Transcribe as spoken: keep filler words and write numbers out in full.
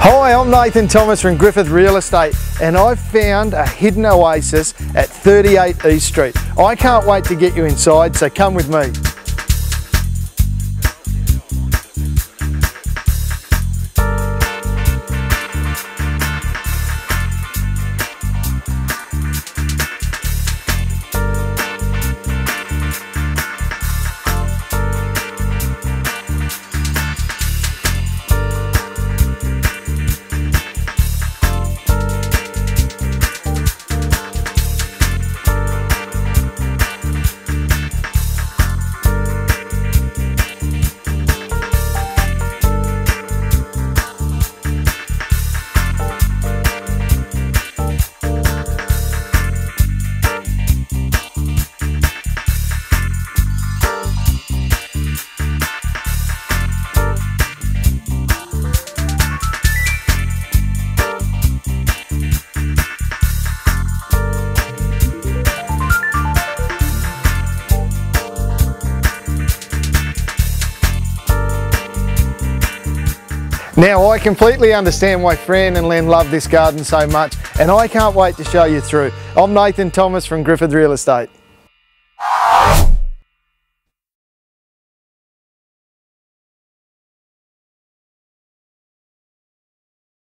Hi, I'm Nathan Thomas from Griffith Real Estate, and I've found a hidden oasis at thirty-eight East Street. I can't wait to get you inside, so come with me. Now, I completely understand why Fran and Len love this garden so much, and I can't wait to show you through. I'm Nathan Thomas from Griffith Real Estate.